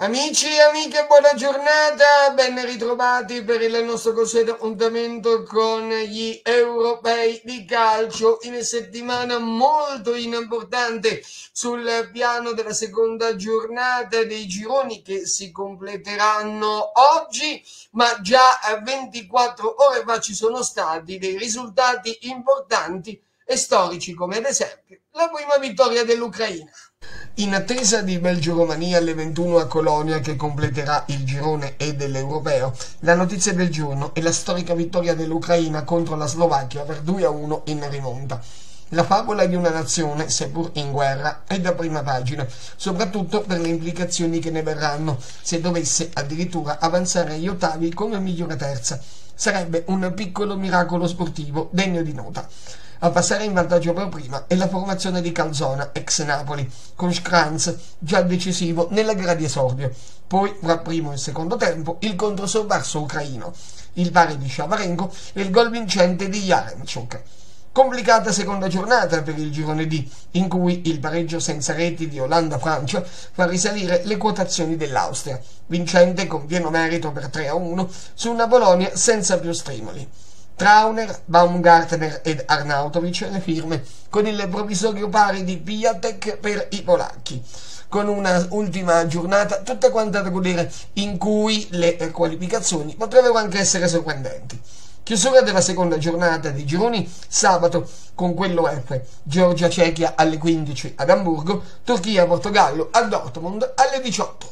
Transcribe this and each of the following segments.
Amici e amiche, buona giornata, ben ritrovati per il nostro consueto appuntamento con gli europei di calcio in settimana molto importante sul piano della seconda giornata dei gironi che si completeranno oggi, ma già a 24 ore fa ci sono stati dei risultati importanti e storici, come ad esempio la prima vittoria dell'Ucraina. In attesa di Belgio-Romania alle 21 a Colonia che completerà il girone E dell'Europeo, la notizia del giorno è la storica vittoria dell'Ucraina contro la Slovacchia per 2-1 in rimonta. La favola di una nazione, seppur in guerra, è da prima pagina, soprattutto per le implicazioni che ne verranno se dovesse addirittura avanzare agli ottavi come migliore terza. Sarebbe un piccolo miracolo sportivo degno di nota. A passare in vantaggio per prima è la formazione di Calzona, ex Napoli, con Schranz già decisivo nella gara di esordio. Poi, fra primo e secondo tempo, il controsorpasso ucraino, il pari di Shavarenko e il gol vincente di Yaremchuk. Complicata seconda giornata per il girone D, in cui il pareggio senza reti di Olanda-Francia fa risalire le quotazioni dell'Austria, vincente con pieno merito per 3-1 su una Polonia senza più strimoli. Trauner, Baumgartner ed Arnautovic le firme, con il provvisorio pari di Piatek per i polacchi, con una ultima giornata tutta quanta da godere in cui le qualificazioni potrebbero anche essere sorprendenti. Chiusura della seconda giornata di gironi sabato con quello F, Georgia-Cechia alle 15 ad Amburgo, Turchia-Portogallo a Dortmund alle 18.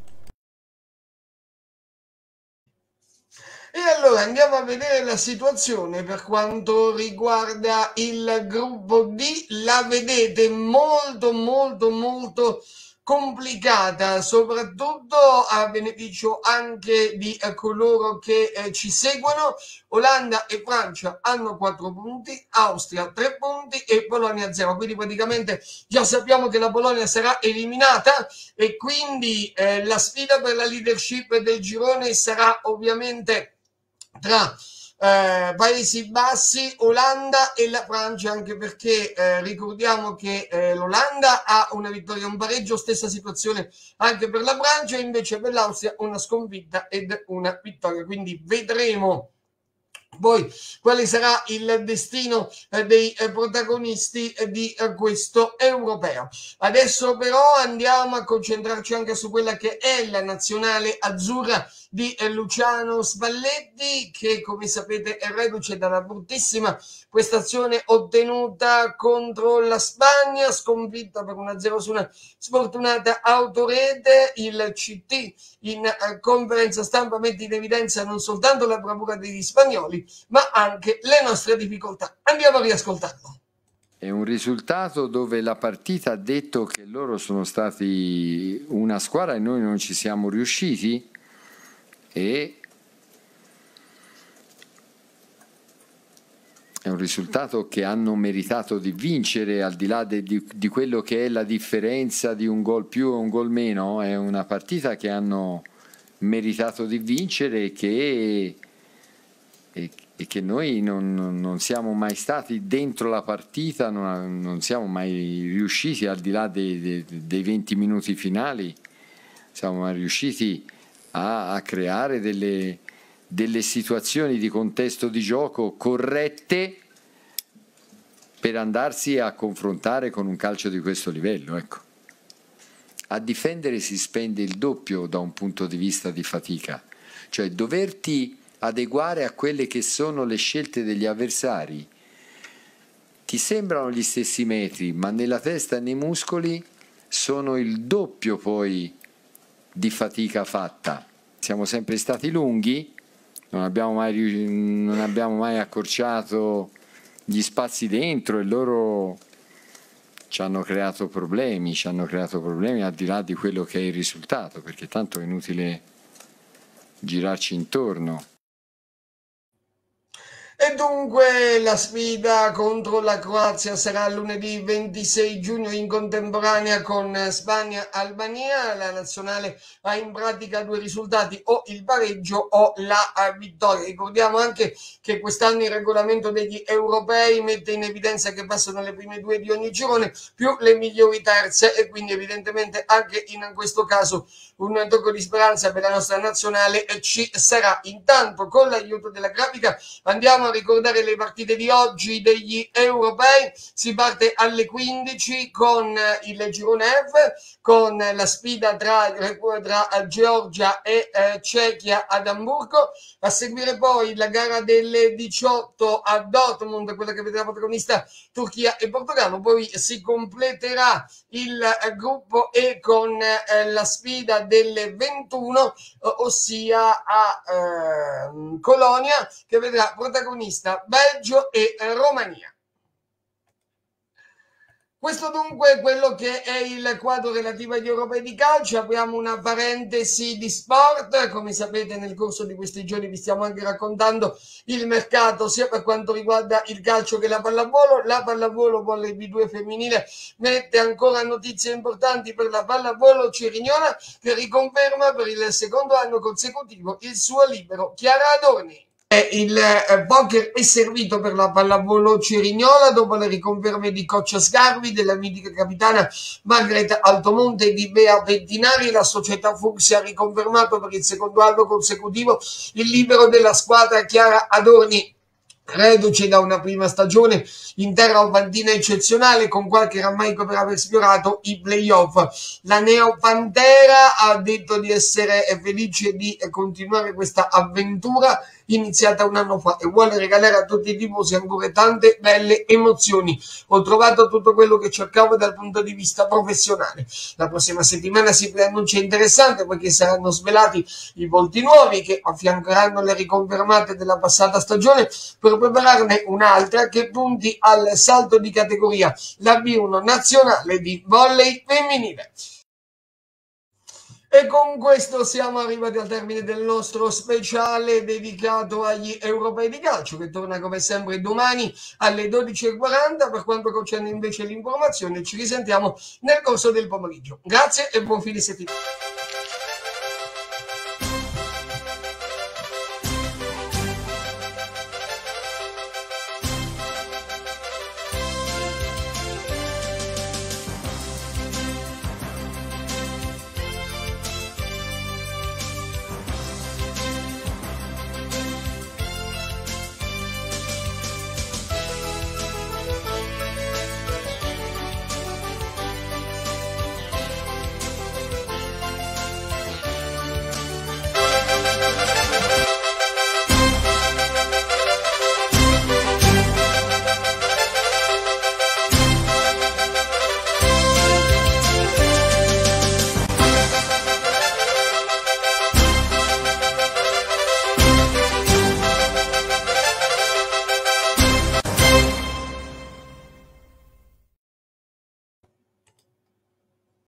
E allora andiamo a vedere la situazione per quanto riguarda il gruppo D. La vedete molto complicata, soprattutto a beneficio anche di coloro che ci seguono. Olanda e Francia hanno 4 punti, Austria 3 punti e Polonia 0. Quindi praticamente già sappiamo che la Polonia sarà eliminata e quindi la sfida per la leadership del girone sarà ovviamente tra Paesi Bassi, Olanda e la Francia, anche perché ricordiamo che l'Olanda ha una vittoria e un pareggio, stessa situazione anche per la Francia, invece per l'Austria una sconfitta ed una vittoria, quindi vedremo poi quale sarà il destino dei protagonisti di questo europeo. Adesso però andiamo a concentrarci anche su quella che è la nazionale azzurra di Luciano Spalletti, che come sapete è reduce dalla bruttissima prestazione ottenuta contro la Spagna, sconfitta per 1-0 su una sfortunata autorete. Il CT in conferenza stampa mette in evidenza non soltanto la bravura degli spagnoli, ma anche le nostre difficoltà. Andiamo a riascoltarlo. È un risultato dove la partita ha detto che loro sono stati una squadra e noi non ci siamo riusciti, e è un risultato che hanno meritato di vincere, al di là di quello che è la differenza di un gol più o un gol meno. È una partita che hanno meritato di vincere e che noi non siamo mai stati dentro la partita, non siamo mai riusciti, al di là dei 20 minuti finali, siamo mai riusciti a creare delle situazioni di contesto di gioco corrette per andarsi a confrontare con un calcio di questo livello. Ecco. A difendere si spende il doppio da un punto di vista di fatica, cioè doverti adeguare a quelle che sono le scelte degli avversari. Ti sembrano gli stessi metri, ma nella testa e nei muscoli sono il doppio poi di fatica fatta. Siamo sempre stati lunghi, non abbiamo mai accorciato gli spazi dentro, e loro ci hanno creato problemi al di là di quello che è il risultato, perché tanto è inutile girarci intorno. E E dunque la sfida contro la Croazia sarà lunedì 26 giugno in contemporanea con Spagna-Albania. La nazionale ha in pratica due risultati, o il pareggio o la vittoria. Ricordiamo anche che quest'anno il regolamento degli europei mette in evidenza che passano le prime due di ogni girone più le migliori terze, e quindi evidentemente anche in questo caso un tocco di speranza per la nostra nazionale ci sarà. Intanto, con l'aiuto della grafica, andiamo a ricordare le partite di oggi degli europei. Si parte alle 15 con il girone F, con la sfida tra Georgia e Cechia ad Amburgo. A seguire poi la gara delle 18 a Dortmund, quella che vedrà protagonista Turchia e Portogallo. Poi si completerà il gruppo E con la sfida delle 21, ossia a Colonia, che vedrà protagonista Belgio e Romania. Questo dunque è quello che è il quadro relativo agli europei di calcio. Apriamo una parentesi di sport. Come sapete, nel corso di questi giorni vi stiamo anche raccontando il mercato sia per quanto riguarda il calcio che la pallavolo. La pallavolo volley B2 femminile mette ancora notizie importanti per la pallavolo Cerignola, che riconferma per il secondo anno consecutivo il suo libero Chiara Adorni. Il poker è servito per la pallavolo Cerignola dopo le riconferme di coach Sgarbi, della mitica capitana Margherita Altomonte e di Bea Bettinari. La società Fuxi ha riconfermato per il secondo anno consecutivo il libero della squadra Chiara Adorni, reduce da una prima stagione in terra ovantina eccezionale, con qualche rammarico per aver sfiorato i playoff. La Neopantera ha detto di essere felice di continuare questa avventura iniziata un anno fa e vuole regalare a tutti i tifosi ancora tante belle emozioni. Ho trovato tutto quello che cercavo dal punto di vista professionale. La prossima settimana si preannuncia interessante, perché saranno svelati i volti nuovi che affiancheranno le riconfermate della passata stagione per prepararne un'altra che punti al salto di categoria, la B1 nazionale di volley femminile. E con questo siamo arrivati al termine del nostro speciale dedicato agli europei di calcio, che torna come sempre domani alle 12:40. Per quanto concerne invece l'informazione, ci risentiamo nel corso del pomeriggio. Grazie e buon fine settimana.